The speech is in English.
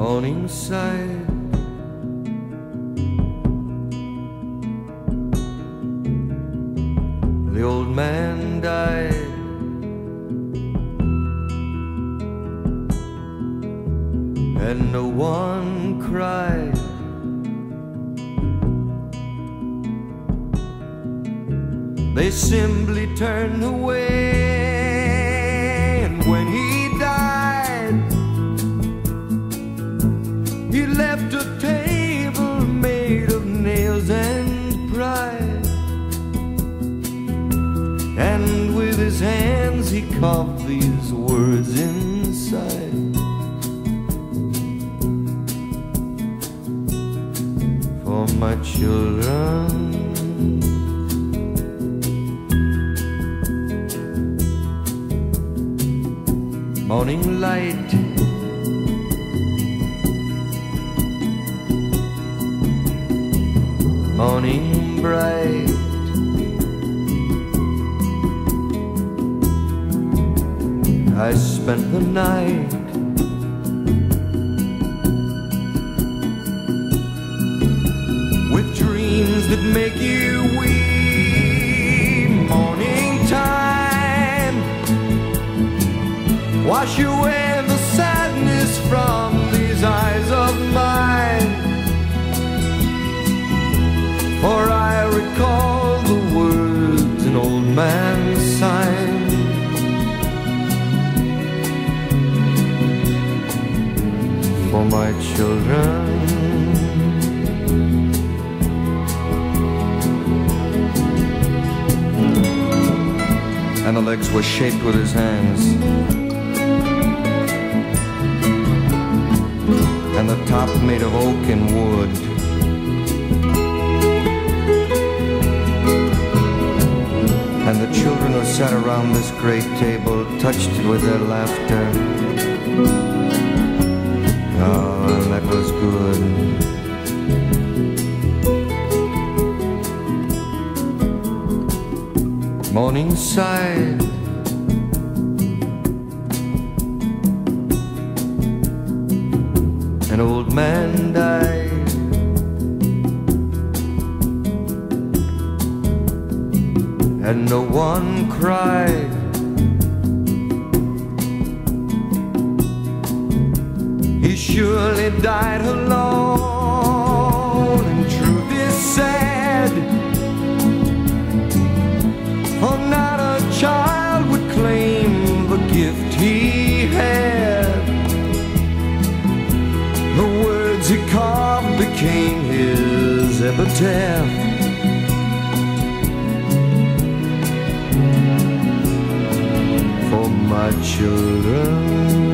Morningside. The old man died, and no one cried. They simply turned away, and when he died, he left a table made of nails and pride. And with his hands he carved these words inside: for my children. Morning light, morning bright, I spent the night with dreams that make you weep. Morning time, wash away the sadness from these eyes of mine, for I recall the words an old man signed: for my children. And the legs were shaped with his hands, and the top made of oak and wood. And the children who sat around this great table touched it with their laughter. Oh, that was good. Morningside, an old man died, and no one cried. He surely died alone, and truth is said, for not a child would claim the gift he had. The words he carved became his epitaph: for my children.